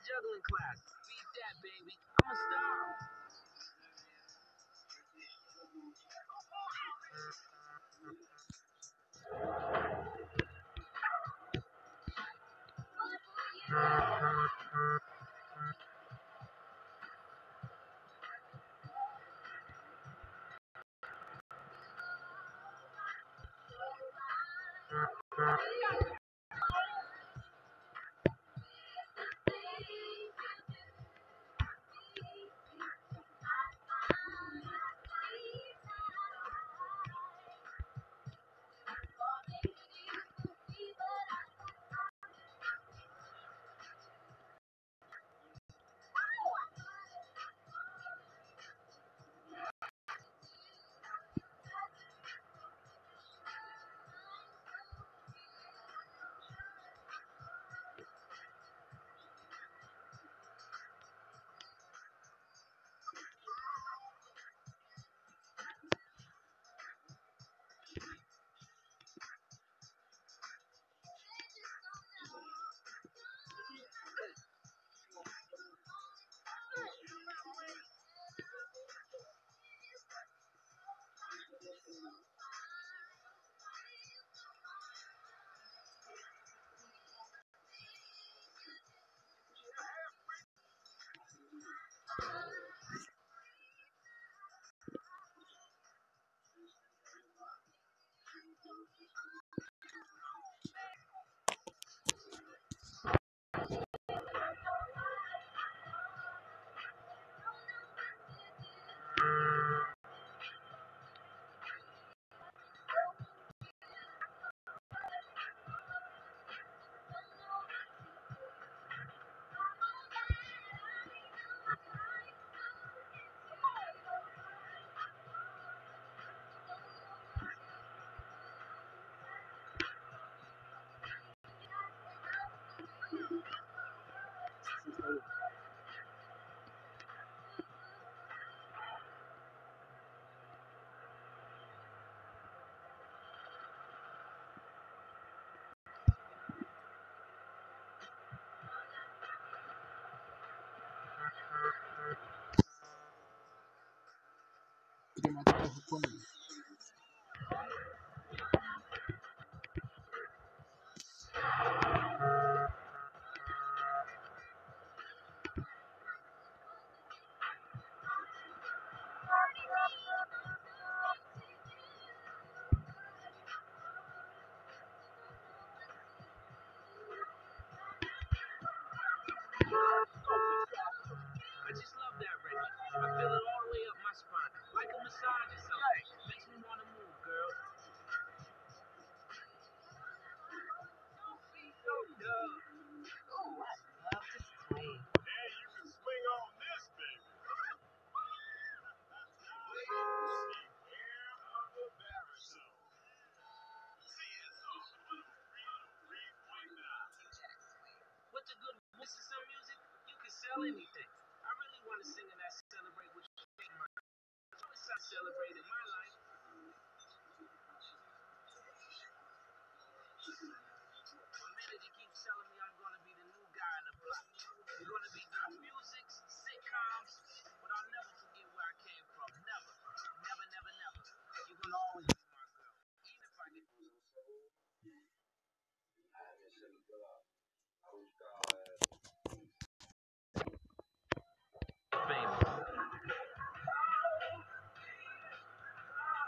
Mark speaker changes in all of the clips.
Speaker 1: juggling class. Beat that, baby. I'm a star. I just love that record. I feel it all the way up my spine, like a massage or something. Makes me want to move, girl. Don't be so dumb. Oh, I love to swing.
Speaker 2: Yeah, you can swing on this, baby. Beware of the baritone. CSO 103.9.
Speaker 1: With the good voice and some music, you can sell anything. I really want to sing and I celebrate what you think, man. I celebrate in my life. The minute he keeps telling me I'm gonna be the new guy in the block. We're gonna be doing music, sitcoms, but I'll never forget where I came from. Never. Never, never, never. You're gonna always be my girl. Even if I get famous.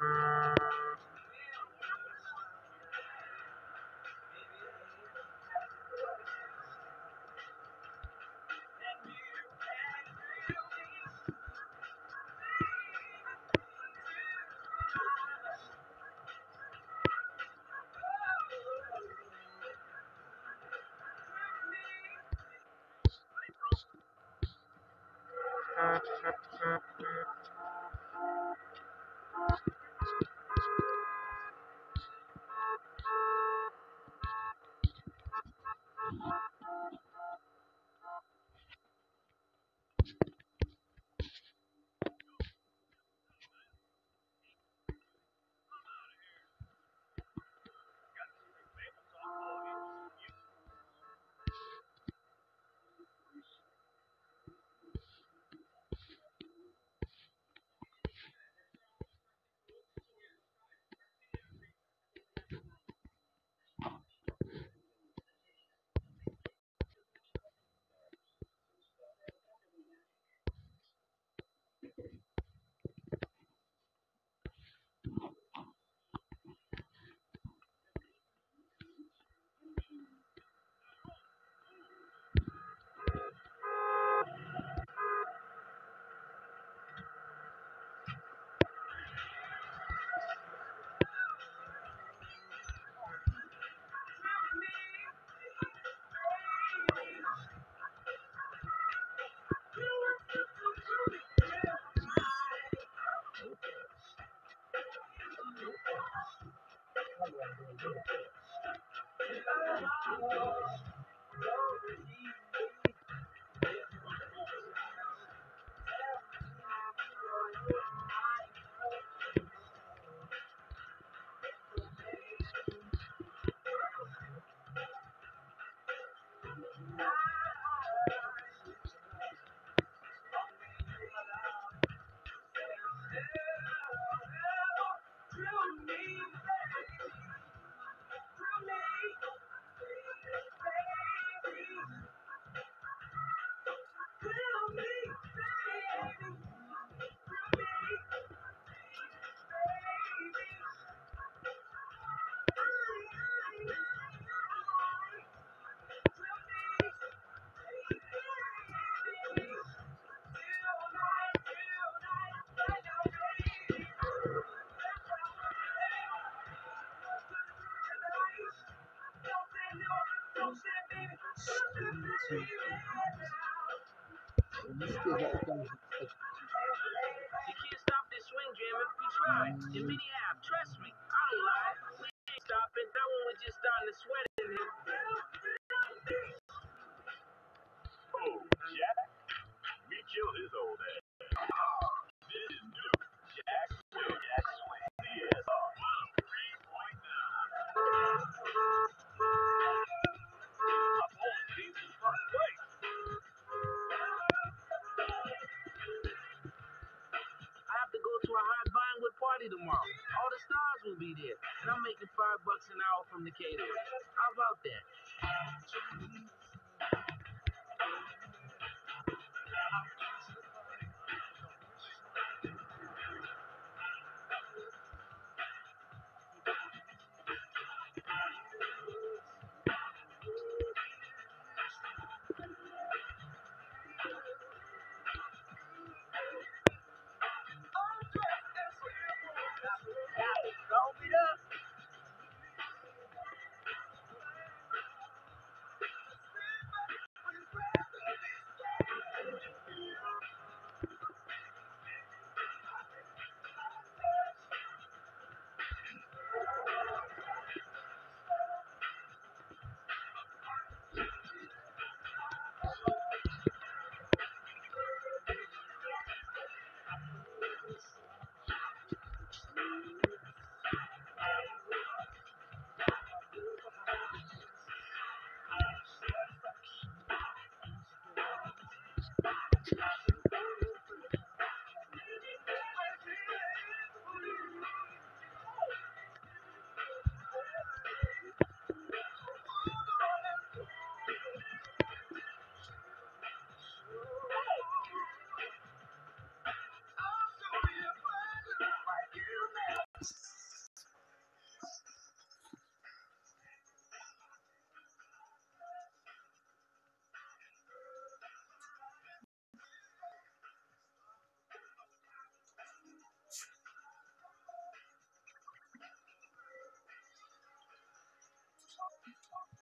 Speaker 1: You can't stop this swing jam if we try. And many have, trust me, I don't lie. We ain't stopping, that one was just starting to sweat in here.
Speaker 2: Oh, Jack, we killed his old ass. This is new. Jack Swing. Jack Swing. CSR 103.9. Opponent team's in first place.
Speaker 1: I have to go to a hot Vinewood party tomorrow. All the stars will be there. And I'm making $5 an hour from the caterer. How about that?